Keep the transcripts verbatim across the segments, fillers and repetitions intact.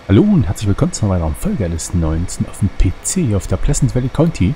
Hallo und herzlich willkommen zu einer weiteren Folge Alice neunzehn auf dem P C auf der Pleasant Valley County.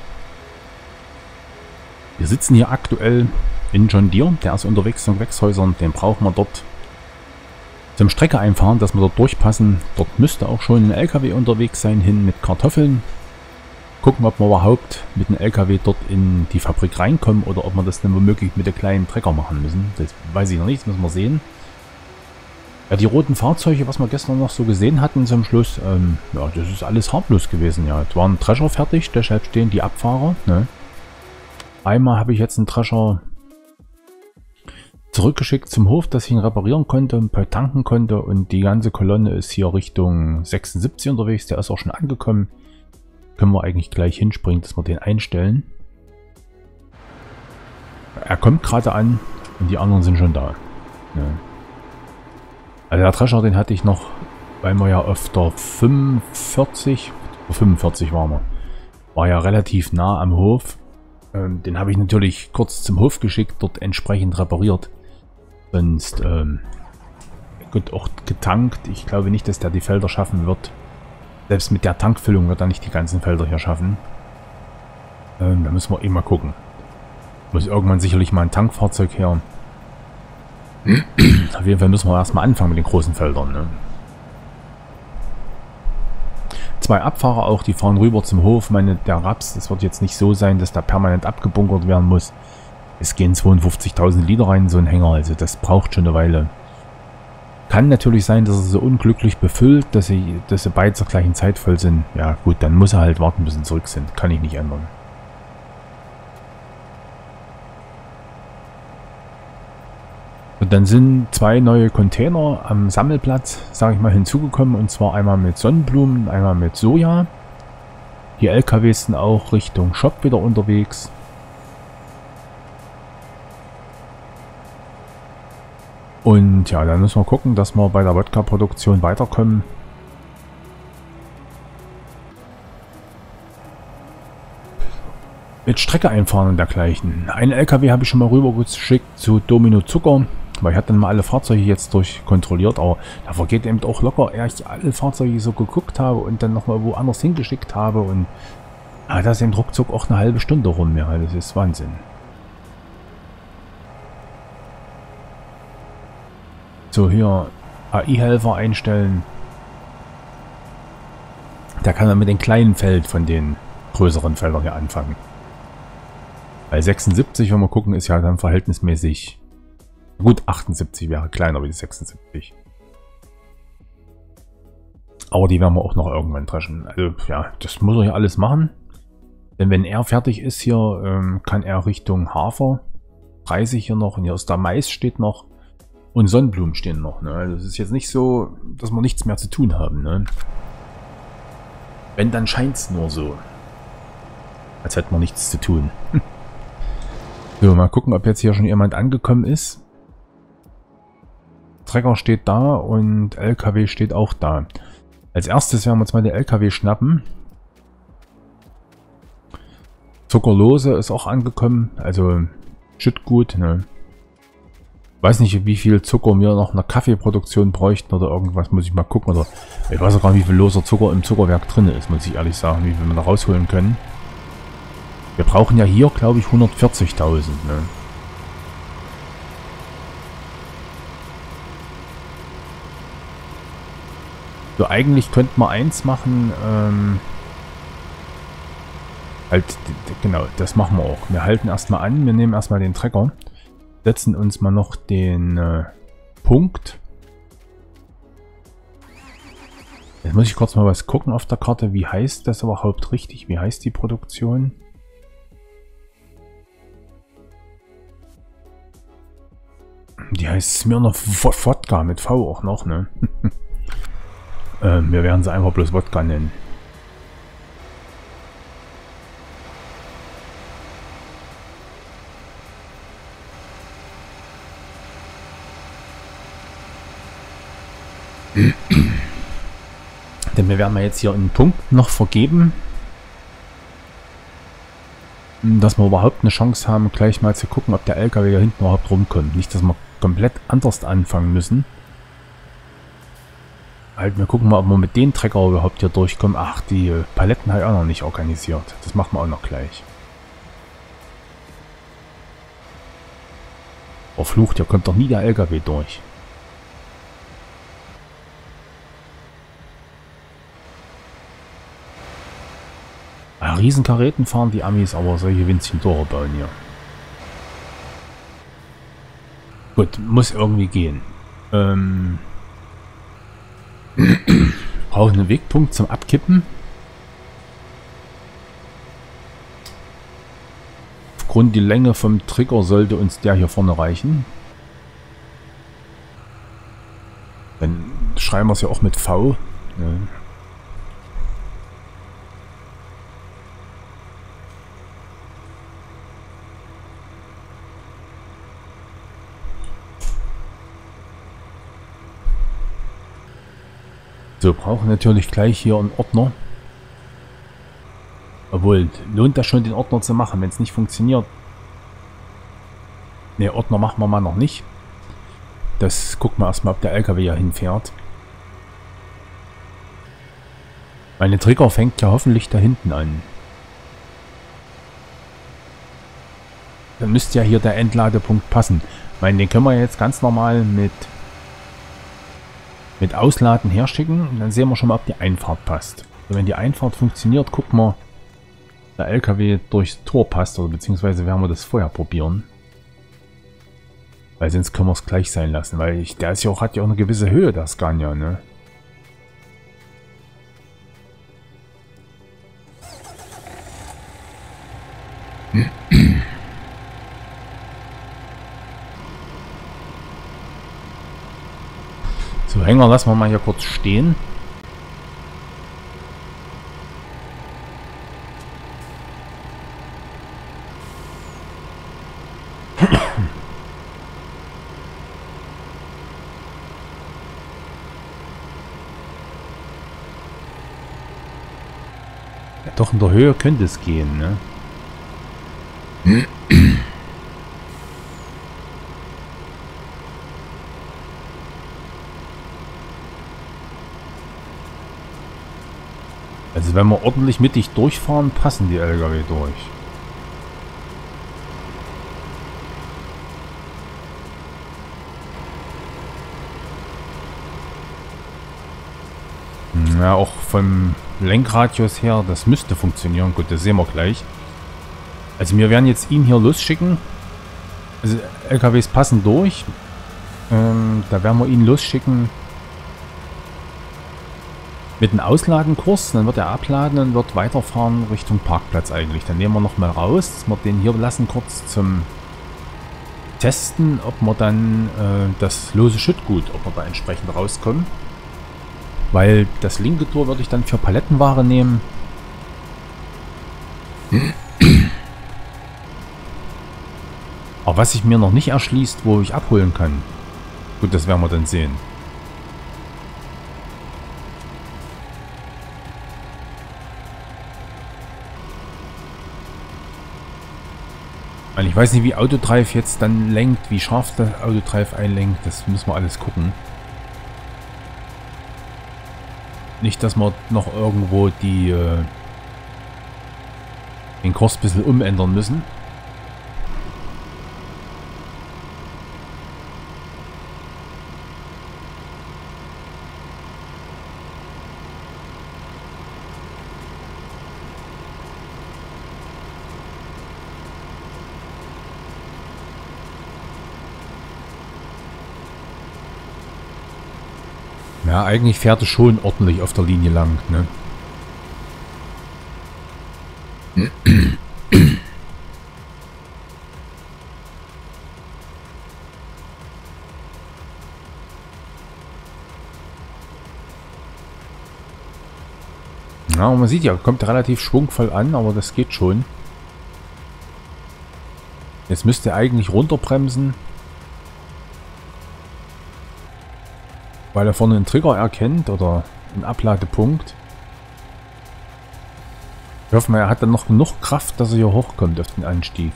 Wir sitzen hier aktuell in John Deere, der ist unterwegs zu Gewächshäusern, den brauchen wir dort zum Strecke einfahren, dass wir dort durchpassen. Dort müsste auch schon ein L K W unterwegs sein, hin mit Kartoffeln. Gucken, ob wir überhaupt mit dem L K W dort in die Fabrik reinkommen oder ob wir das dann womöglich mit der kleinen Trecker machen müssen. Das weiß ich noch nicht, das müssen wir sehen. Ja, die roten Fahrzeuge, was wir gestern noch so gesehen hatten zum Schluss, ähm, ja, das ist alles harmlos gewesen. Ja, es war ein Drescher fertig, deshalb stehen die Abfahrer. Ne? Einmal habe ich jetzt einen Drescher zurückgeschickt zum Hof, dass ich ihn reparieren konnte, ein paar tanken konnte, und die ganze Kolonne ist hier Richtung sechsundsiebzig unterwegs. Der ist auch schon angekommen. Können wir eigentlich gleich hinspringen, dass wir den einstellen. Er kommt gerade an und die anderen sind schon da. Ne? Also der Drescher, den hatte ich noch, weil wir ja auf der fünfundvierzig, fünfundvierzig waren wir, war ja relativ nah am Hof. Ähm, den habe ich natürlich kurz zum Hof geschickt, dort entsprechend repariert. Sonst, ähm, gut, auch getankt. Ich glaube nicht, dass der die Felder schaffen wird. Selbst mit der Tankfüllung wird er nicht die ganzen Felder hier schaffen. Ähm, da müssen wir eh mal gucken. Muss irgendwann sicherlich mal ein Tankfahrzeug her. Auf jeden Fall müssen wir erstmal anfangen mit den großen Feldern. Ne? Zwei Abfahrer auch, die fahren rüber zum Hof. Meine, der Raps, das wird jetzt nicht so sein, dass da permanent abgebunkert werden muss. Es gehen zweiundfünfzigtausend Liter rein in so einen Hänger, also das braucht schon eine Weile. Kann natürlich sein, dass er so unglücklich befüllt, dass sie, dass sie beide zur gleichen Zeit voll sind. Ja gut, dann muss er halt warten, bis sie zurück sind. Kann ich nicht ändern. Und dann sind zwei neue Container am Sammelplatz, sage ich mal, hinzugekommen. Und zwar einmal mit Sonnenblumen, einmal mit Soja. Die L K Ws sind auch Richtung Shop wieder unterwegs. Und ja, dann müssen wir gucken, dass wir bei der Wodka-Produktion weiterkommen. Mit Strecke einfahren und dergleichen. Einen L K W habe ich schon mal rübergeschickt zu Domino Zucker. Weil ich hatte dann mal alle Fahrzeuge jetzt durchkontrolliert, aber da vergeht eben auch locker, ehe ich alle Fahrzeuge so geguckt habe und dann nochmal woanders hingeschickt habe, und ah, da ist im Ruckzuck auch eine halbe Stunde rum. Ja, das ist Wahnsinn. So, hier A I-Helfer einstellen. Da kann man mit dem kleinen Feld von den größeren Feldern hier anfangen. Bei sechsundsiebzig, wenn wir gucken, ist ja dann verhältnismäßig gut. achtundsiebzig wäre kleiner wie die sechsundsiebzig. Aber die werden wir auch noch irgendwann dreschen. Also ja, das muss er hier alles machen. Denn wenn er fertig ist hier, ähm, kann er Richtung Hafer. dreißig hier noch. Und hier ist der Mais steht noch. Und Sonnenblumen stehen noch. Ne? Also es ist jetzt nicht so, dass wir nichts mehr zu tun haben. Ne? Wenn, dann scheint es nur so. Als hätten wir nichts zu tun. So, mal gucken, ob jetzt hier schon jemand angekommen ist. Trecker steht da und L K W steht auch da. Als erstes werden wir uns mal den L K W schnappen. Zuckerlose ist auch angekommen, also Schüttgut. Ne? Weiß nicht, wie viel Zucker wir noch in der Kaffeeproduktion bräuchten oder irgendwas, muss ich mal gucken. Oder ich weiß auch gar nicht, wie viel loser Zucker im Zuckerwerk drin ist, muss ich ehrlich sagen, wie viel wir da rausholen können. Wir brauchen ja hier, glaube ich, hundertvierzigtausend. Ne? So, eigentlich könnten wir eins machen. Ähm, halt, genau, das machen wir auch. Wir halten erstmal an, wir nehmen erstmal den Trecker. Setzen uns mal noch den äh, Punkt. Jetzt muss ich kurz mal was gucken auf der Karte. Wie heißt das überhaupt richtig? Wie heißt die Produktion? Die heißt Smirnoff Wodka mit V auch noch, ne? ähm, wir werden sie einfach bloß Wodka nennen. Denn wir werden wir jetzt hier einen Punkt noch vergeben, dass wir überhaupt eine Chance haben, gleich mal zu gucken, ob der L K W hier hinten überhaupt rumkommt. Nicht, dass wir komplett anders anfangen müssen. halt, wir gucken mal, ob wir mit den Trecker überhaupt hier durchkommen. Ach, die Paletten habe ich auch noch nicht organisiert. Das machen wir auch noch gleich. Verflucht, hier kommt doch nie der L K W durch. Ja, Riesenkaräten fahren die Amis, aber solche winzigen Tore bauen hier. Gut, muss irgendwie gehen. Ähm... Brauchen einen Wegpunkt zum Abkippen. Aufgrund die Länge vom Trigger sollte uns der hier vorne reichen. Dann schreiben wir es ja auch mit V. Ja. So, brauchen natürlich gleich hier einen Ordner. Obwohl, lohnt das schon, den Ordner zu machen, wenn es nicht funktioniert. Ne, Ordner machen wir mal noch nicht. Das gucken wir erstmal, ob der L K W ja hinfährt. Meine Trigger fängt ja hoffentlich da hinten an. Dann müsste ja hier der Entladepunkt passen. Ich meine, den können wir jetzt ganz normal mit... mit Ausladen herschicken und dann sehen wir schon mal, ob die Einfahrt passt. Und wenn die Einfahrt funktioniert, gucken wir, ob der L K W durchs Tor passt, oder beziehungsweise werden wir das vorher probieren. Weil sonst können wir es gleich sein lassen, weil ich, der ist ja auch, hat ja auch eine gewisse Höhe, der Scania, ne? So, Hänger lassen wir mal hier kurz stehen. Ja, doch in der Höhe könnte es gehen, ne? Also wenn wir ordentlich mittig durchfahren, passen die L K W durch. Ja, auch vom Lenkradius her, das müsste funktionieren. Gut, das sehen wir gleich. Also wir werden jetzt ihn hier losschicken. Also L K Ws passen durch. Ähm, da werden wir ihn losschicken mit einem Ausladenkurs. Dann wird er abladen und wird weiterfahren Richtung Parkplatz eigentlich. Dann nehmen wir nochmal raus, dass wir den hier lassen kurz zum Testen, ob wir dann äh, das lose Schüttgut, ob wir da entsprechend rauskommen. Weil das linke Tor würde ich dann für Palettenware nehmen. Aber was sich mir noch nicht erschließt, wo ich abholen kann. Gut, das werden wir dann sehen. Ich weiß nicht, wie Autodrive jetzt dann lenkt, wie scharf der Autodrive einlenkt. Das müssen wir alles gucken. Nicht, dass wir noch irgendwo die äh, den Kurs ein bisschen umändern müssen. Ja, eigentlich fährt es schon ordentlich auf der Linie lang, ne? Ja, und man sieht ja, kommt relativ schwungvoll an, aber das geht schon. Jetzt müsste er eigentlich runterbremsen. Weil er vorne einen Trigger erkennt oder einen Abladepunkt. Ich hoffe mal, er hat dann noch genug Kraft, dass er hier hochkommt auf den Anstieg.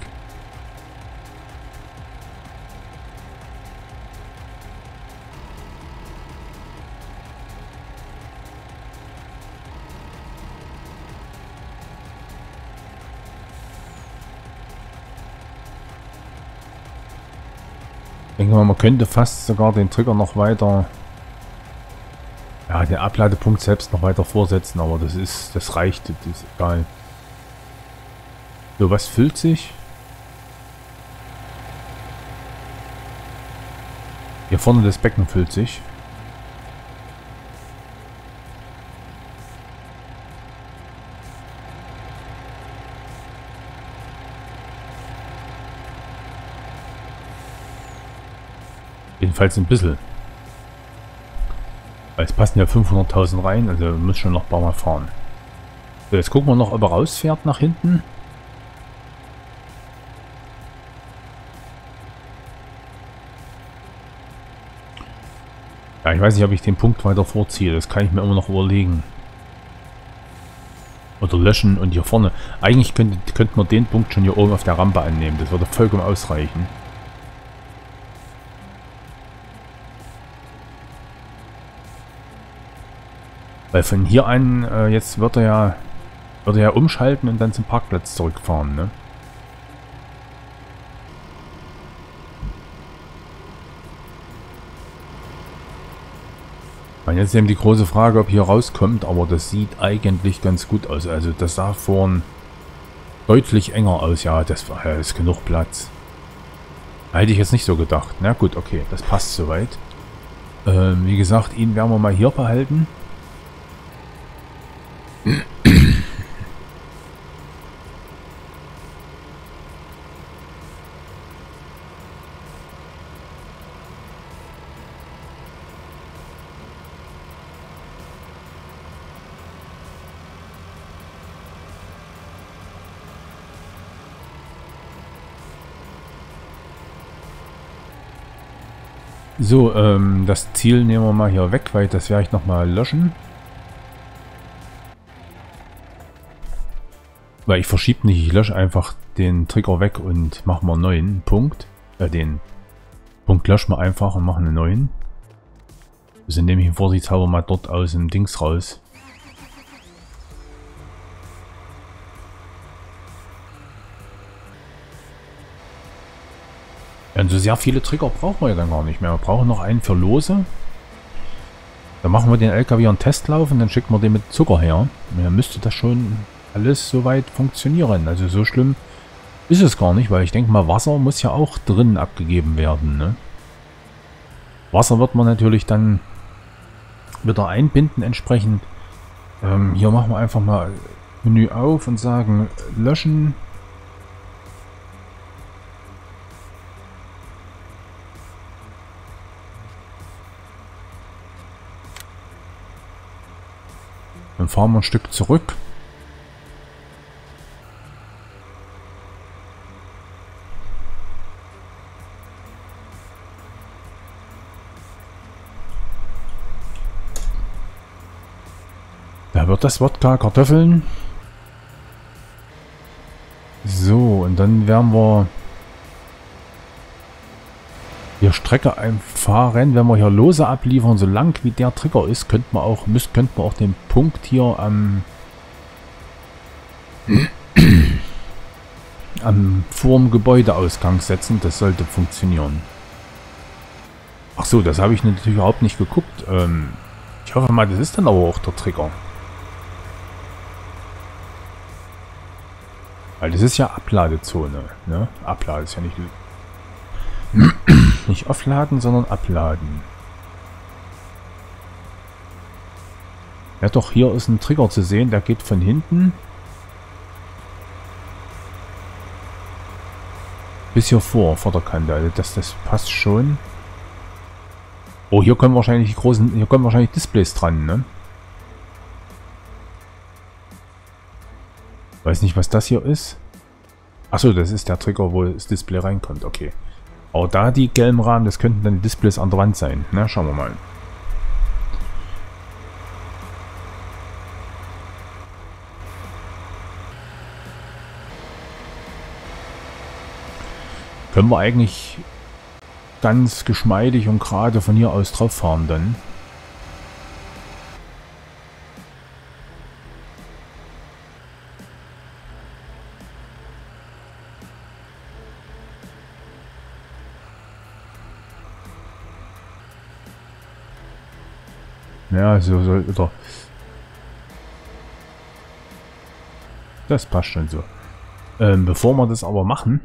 Ich denke mal, man könnte fast sogar den Trigger noch weiter, ja, den Abladepunkt selbst noch weiter vorsetzen, aber das ist, das reicht, das ist egal. So, was füllt sich? Hier vorne das Becken füllt sich. Jedenfalls ein bisschen. Weil es passen ja fünfhunderttausend rein, also wir müssen schon noch ein paar Mal fahren. So, jetzt gucken wir noch, ob er rausfährt nach hinten. Ja, ich weiß nicht, ob ich den Punkt weiter vorziehe. Das kann ich mir immer noch überlegen. Oder löschen und hier vorne. Eigentlich könnte, könnte man den Punkt schon hier oben auf der Rampe annehmen. Das würde vollkommen ausreichen. Weil von hier an, äh, jetzt wird er ja, wird er ja umschalten und dann zum Parkplatz zurückfahren, ne? Und jetzt eben die große Frage, ob hier rauskommt, aber das sieht eigentlich ganz gut aus. Also das sah vorn deutlich enger aus. Ja, das war ja, ist genug Platz. Hätte ich jetzt nicht so gedacht. Na gut, okay, das passt soweit. Ähm, wie gesagt, ihn werden wir mal hier behalten. So, ähm, das Ziel nehmen wir mal hier weg, weil das werde ich nochmal löschen. Weil ich verschiebe nicht, ich lösche einfach den Trigger weg und mache mal einen neuen Punkt. Äh, den Punkt löschen wir einfach und machen einen neuen. Also nehme ich ihn vorsichtshalber mal dort aus dem Dings raus. Ja, und so sehr viele Trigger brauchen wir ja dann gar nicht mehr. Wir brauchen noch einen für Lose. Dann machen wir den L K W einen Testlauf und dann schicken wir den mit Zucker her. Und dann müsste das schon alles soweit funktionieren. Also so schlimm ist es gar nicht, weil ich denke mal, Wasser muss ja auch drin abgegeben werden, ne? Wasser wird man natürlich dann wieder einbinden entsprechend. Ähm, hier machen wir einfach mal Menü auf und sagen löschen. Dann fahren wir ein Stück zurück. Da wird das Wodka Kartoffeln. So, und dann werden wir hier Strecke einfahren. Wenn wir hier Lose abliefern, so lang wie der Trigger ist, könnte man auch, müsst, könnte man auch den Punkt hier am, am vorm Gebäudeausgang setzen. Das sollte funktionieren. Ach so, das habe ich natürlich überhaupt nicht geguckt. Ähm, ich hoffe mal, das ist dann aber auch der Trigger. Weil das ist ja Abladezone. Ne? Ablade ist ja nicht, nicht aufladen, sondern abladen. Ja doch, hier ist ein Trigger zu sehen. Der geht von hinten bis hier vor, vor der Kante. Also das, das passt schon. Oh, hier kommen wahrscheinlich die großen, hier kommen wahrscheinlich Displays dran, ne? Weiß nicht, was das hier ist. Achso, das ist der Trigger, wo das Display reinkommt. Okay. Aber da die gelben Rahmen, das könnten dann die Displays an der Wand sein. Na, schauen wir mal. Können wir eigentlich ganz geschmeidig und gerade von hier aus drauf fahren dann. Ja, so soll oder. Das passt schon so. Ähm, bevor wir das aber machen,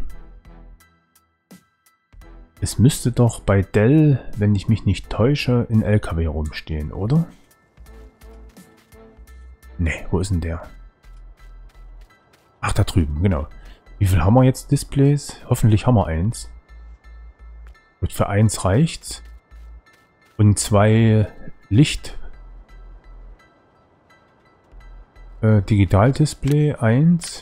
es müsste doch bei Dell, wenn ich mich nicht täusche, in L K W rumstehen, oder? Ne, wo ist denn der? Ach, da drüben, genau. Wie viel haben wir jetzt Displays? Hoffentlich haben wir eins. Gut, für eins reicht's. Und zwei Licht. Äh, Digital-Display eins.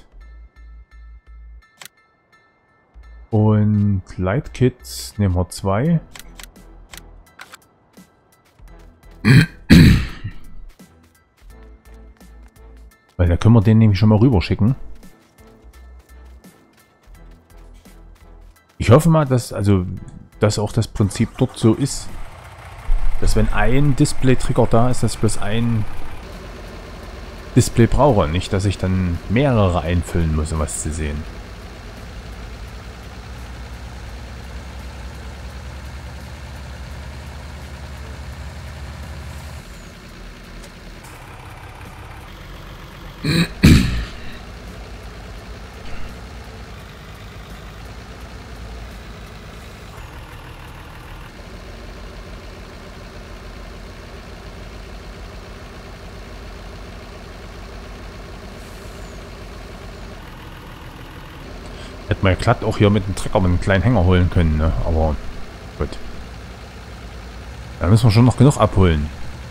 Und Light Kits nehmen wir zwei. Weil da können wir den nämlich schon mal rüber schicken. Ich hoffe mal, dass also dass auch das Prinzip dort so ist, dass wenn ein Display-Trigger da ist, dass ich bloß ein Display brauche. Nicht, dass ich dann mehrere einfüllen muss, um was zu sehen. Hätte man ja glatt auch hier mit dem Trecker mit einem kleinen Hänger holen können, ne? Aber gut. Da müssen wir schon noch genug abholen.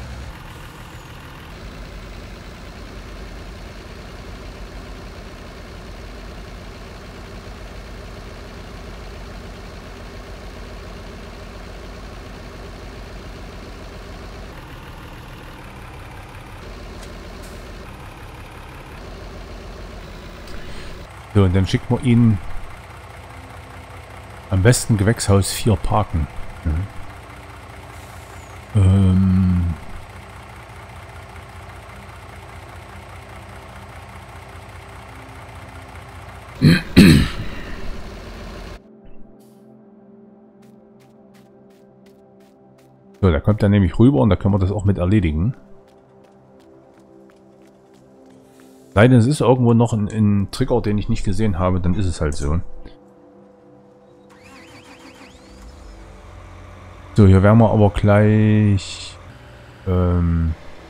So, und dann schicken wir ihn am besten Gewächshaus vier parken. Ja. Ähm so, da kommt er nämlich rüber und da können wir das auch mit erledigen. Sei denn, es ist irgendwo noch ein, ein Trigger, den ich nicht gesehen habe, dann ist es halt so. So, hier werden wir aber gleich ähm,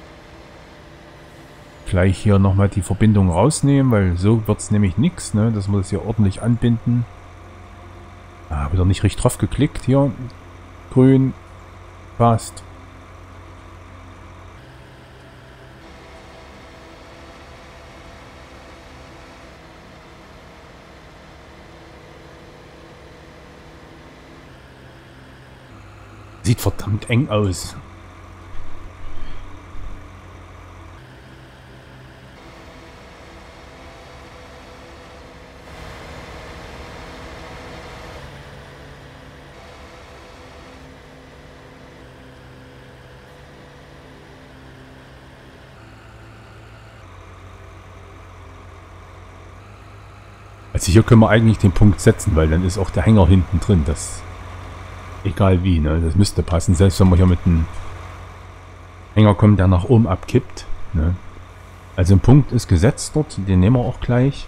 gleich hier nochmal die Verbindung rausnehmen, weil so wird es nämlich nichts, ne? Dass wir das hier ordentlich anbinden. Ah, wieder nicht richtig drauf geklickt hier. Grün. Passt. Sieht verdammt eng aus. Also hier können wir eigentlich den Punkt setzen, weil dann ist auch der Hänger hinten drin. Das egal wie, ne? Das müsste passen. Selbst wenn wir hier mit einem Hänger kommen, der nach oben abkippt. Ne? Also ein Punkt ist gesetzt dort. Den nehmen wir auch gleich.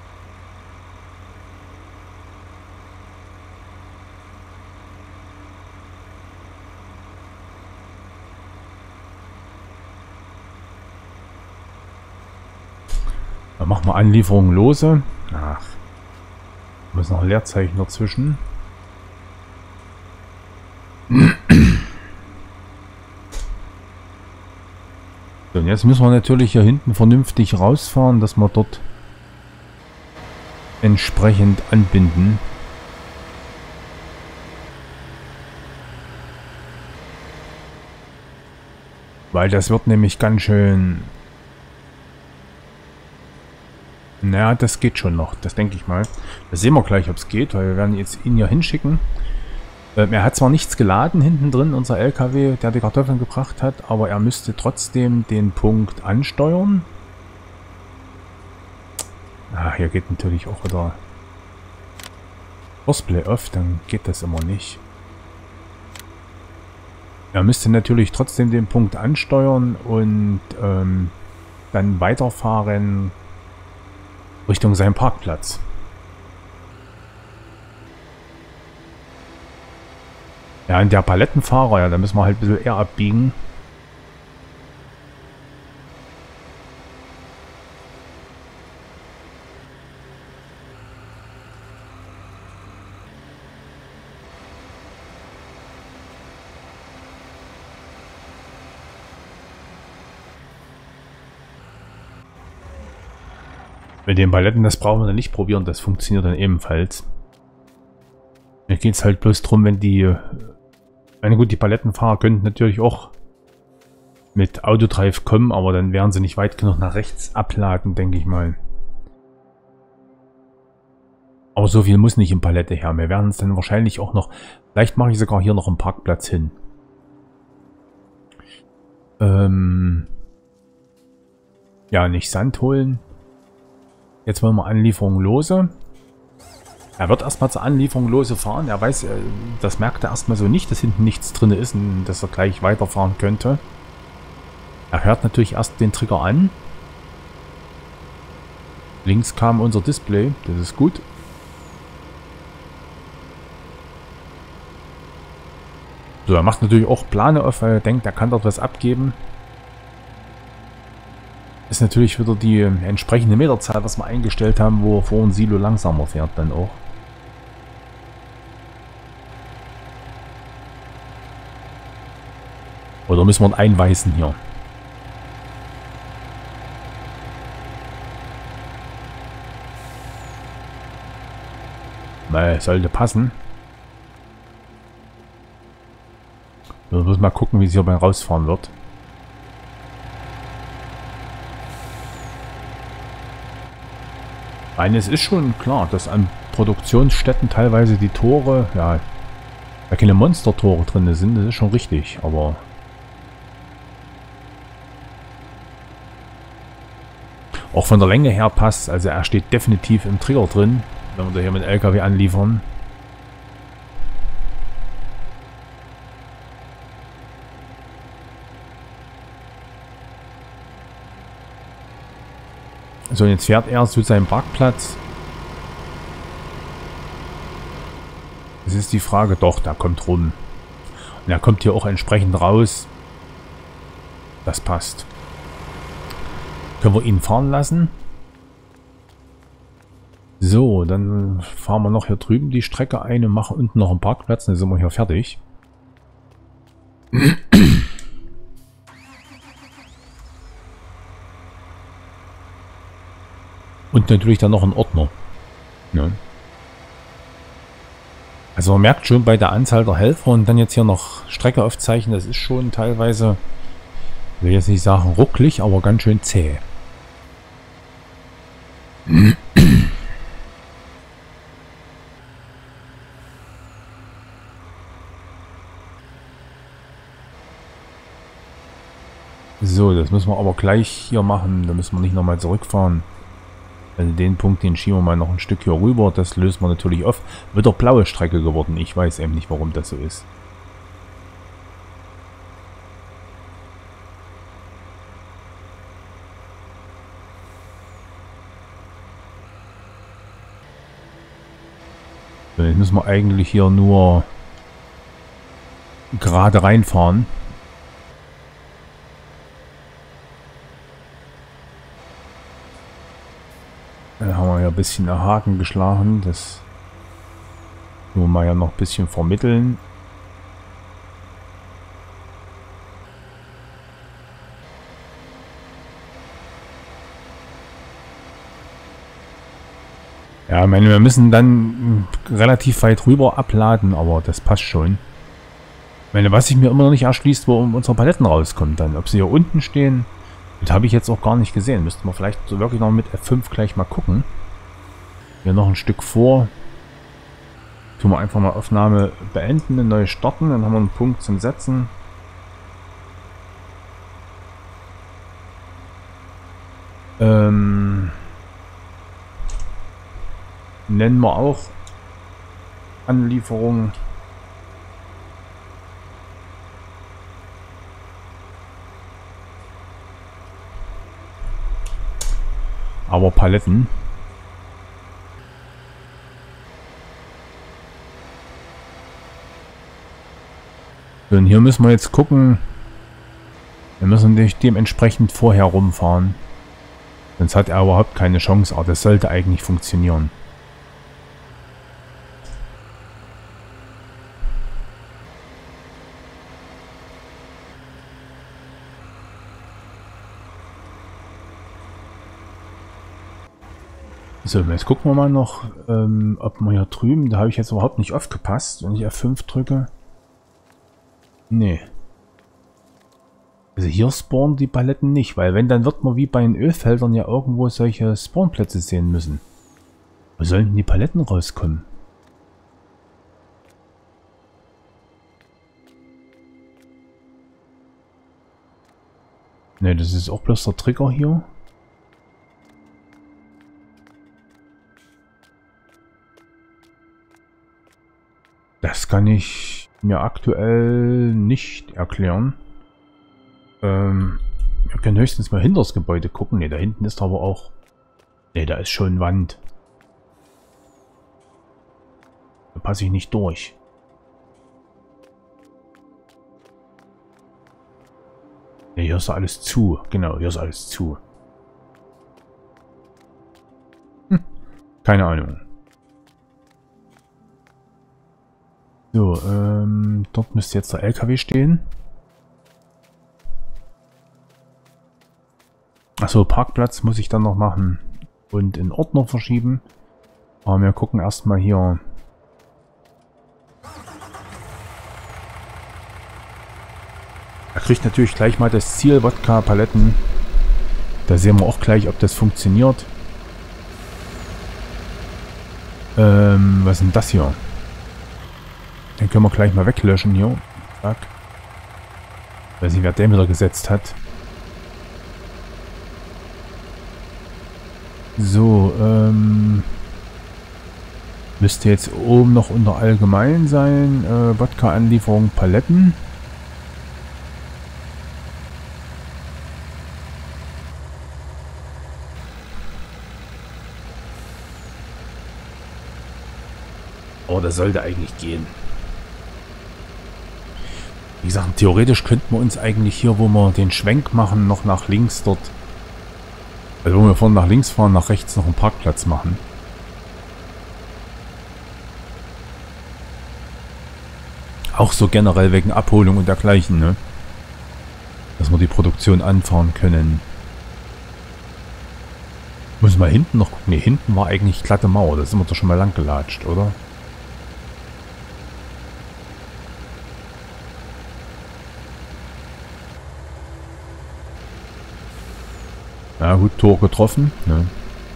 Dann machen wir Anlieferung lose. Ach. Da ist noch ein Leerzeichen dazwischen. So, und jetzt müssen wir natürlich hier hinten vernünftig rausfahren, dass wir dort entsprechend anbinden. Weil das wird nämlich ganz schön... Naja, das geht schon noch. Das denke ich mal. Das sehen wir gleich, ob es geht, weil wir werden jetzt ihn hier hinschicken. Ähm, er hat zwar nichts geladen hinten drin, unser L K W, der die Kartoffeln gebracht hat, aber er müsste trotzdem den Punkt ansteuern. Ah, hier geht natürlich auch wieder Horseplay off, dann geht das immer nicht. Er müsste natürlich trotzdem den Punkt ansteuern und ähm, dann weiterfahren Richtung seinen Parkplatz. Ja, und der Palettenfahrer, ja, da müssen wir halt ein bisschen eher abbiegen. Mit den Paletten, das brauchen wir dann nicht probieren, das funktioniert dann ebenfalls. Mir geht es halt bloß drum, wenn die... Meine gut, die Palettenfahrer könnten natürlich auch mit Autodrive kommen, aber dann werden sie nicht weit genug nach rechts abladen, denke ich mal. Aber so viel muss nicht in Palette her. Wir werden es dann wahrscheinlich auch noch... Vielleicht mache ich sogar hier noch einen Parkplatz hin. Ähm... Ja, nicht Sand holen. Jetzt wollen wir Anlieferung lose. Er wird erstmal zur Anlieferung lose fahren. Er weiß, das merkt er erstmal so nicht, dass hinten nichts drin ist und dass er gleich weiterfahren könnte. Er hört natürlich erst den Trigger an. Links kam unser Display, das ist gut. So, er macht natürlich auch Plane auf, weil er denkt, er kann dort was abgeben. Ist natürlich wieder die entsprechende Meterzahl, was wir eingestellt haben, wo er vor ein Silo langsamer fährt dann auch. Oder müssen wir ihn einweisen hier? Nein, sollte passen. Wir müssen mal gucken, wie es hier beim Rausfahren wird. Eines ist schon klar, dass an Produktionsstätten teilweise die Tore, ja, da keine Monster-Tore drin sind, das ist schon richtig, aber auch von der Länge her passt, also er steht definitiv im Trigger drin, wenn wir da hier mit L K W anliefern. So, jetzt fährt er zu seinem Parkplatz. Es ist die Frage, doch, der kommt rum. Und er kommt hier auch entsprechend raus. Das passt. Können wir ihn fahren lassen? So, dann fahren wir noch hier drüben die Strecke ein und machen unten noch einen Parkplatz. Dann sind wir hier fertig. Und natürlich dann noch ein Ordner. Ja. Also man merkt schon bei der Anzahl der Helfer und dann jetzt hier noch Strecke aufzeichnen, das ist schon teilweise, ich will jetzt nicht sagen rucklig, aber ganz schön zäh. So, das müssen wir aber gleich hier machen, da müssen wir nicht nochmal zurückfahren. Also den Punkt, den schieben wir mal noch ein Stück hier rüber. Das löst man natürlich auf. Wird doch blaue Strecke geworden. Ich weiß eben nicht, warum das so ist. So, jetzt müssen wir eigentlich hier nur gerade reinfahren. Dann haben wir ja ein bisschen einen Haken geschlagen. Das nur mal ja noch ein bisschen vermitteln. Ja, ich meine, wir müssen dann relativ weit rüber abladen, aber das passt schon. Ich meine, was sich mir immer noch nicht erschließt, wo unsere Paletten rauskommen dann. Ob sie hier unten stehen, das habe ich jetzt auch gar nicht gesehen. Müssten wir vielleicht so wirklich noch mit F fünf gleich mal gucken. Hier noch ein Stück vor. Tun wir einfach mal Aufnahme beenden, eine neue starten, dann haben wir einen Punkt zum Setzen. Ähm, nennen wir auch Anlieferung. aber Paletten. So, und hier müssen wir jetzt gucken. Wir müssen nicht dementsprechend vorher rumfahren. Sonst hat er überhaupt keine Chance, aber das sollte eigentlich funktionieren. So, jetzt gucken wir mal noch, ähm, ob wir hier drüben, da habe ich jetzt überhaupt nicht aufgepasst, wenn ich F fünf drücke. Nee. Also hier spawnen die Paletten nicht, weil wenn, dann wird man wie bei den Ölfeldern ja irgendwo solche Spawnplätze sehen müssen. Wo sollen denn die Paletten rauskommen? Ne, das ist auch bloß der Trigger hier. Das kann ich mir aktuell nicht erklären. Ähm, wir können höchstens mal hinter das Gebäude gucken. Ne, da hinten ist aber auch... Ne, da ist schon Wand. Da passe ich nicht durch. Ne, hier ist alles zu. Genau, hier ist alles zu. Hm, keine Ahnung. So, ähm, dort müsste jetzt der L K W stehen. Achso, Parkplatz muss ich dann noch machen und in Ordner verschieben. Aber wir gucken erstmal hier. Er kriegt natürlich gleich mal das Ziel, Wodka-Paletten. Da sehen wir auch gleich, ob das funktioniert. Ähm, was ist denn das hier? Den können wir gleich mal weglöschen hier. Zack. Weiß nicht, wer den wieder gesetzt hat. So, ähm... müsste jetzt oben noch unter allgemein sein. Äh, Wodka-Anlieferung Paletten. Oh, das sollte eigentlich gehen. Wie gesagt, theoretisch könnten wir uns eigentlich hier, wo wir den Schwenk machen, noch nach links dort... Also wo wir vorne nach links fahren, nach rechts noch einen Parkplatz machen. Auch so generell wegen Abholung und dergleichen, ne? Dass wir die Produktion anfahren können. Muss mal hinten noch gucken. Ne, hinten war eigentlich glatte Mauer. Da sind wir doch schon mal lang gelatscht, oder? Ja gut, Tor getroffen. Ne?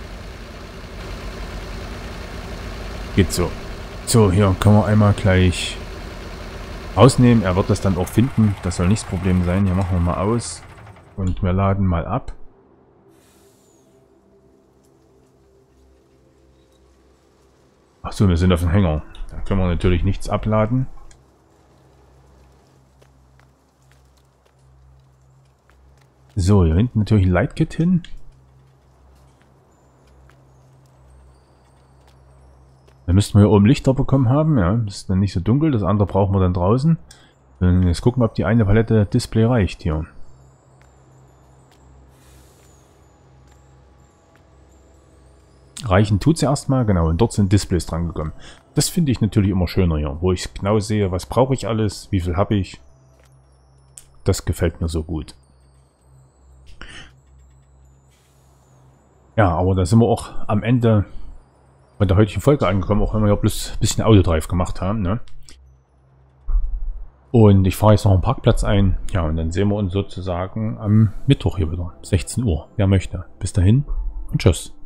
Geht so. So, hier können wir einmal gleich ausnehmen. Er wird das dann auch finden. Das soll nicht das Problem sein. Hier machen wir mal aus. Und wir laden mal ab. Achso, wir sind auf dem Hänger. Da können wir natürlich nichts abladen. So, hier hinten natürlich ein Lightkit hin. Da müssten wir hier oben Lichter bekommen haben. Ja, das ist dann nicht so dunkel. Das andere brauchen wir dann draußen. Und jetzt gucken wir, ob die eine Palette Display reicht hier. Reichen tut sie erstmal, genau. Und dort sind Displays dran gekommen. Das finde ich natürlich immer schöner hier, wo ich genau sehe, was brauche ich alles, wie viel habe ich. Das gefällt mir so gut. Ja, aber da sind wir auch am Ende von der heutigen Folge angekommen, auch wenn wir ja bloß ein bisschen Autodrive gemacht haben, ne? Und ich fahre jetzt noch einen Parkplatz ein. Ja, und dann sehen wir uns sozusagen am Mittwoch hier wieder, sechzehn Uhr. Wer möchte. Bis dahin und tschüss.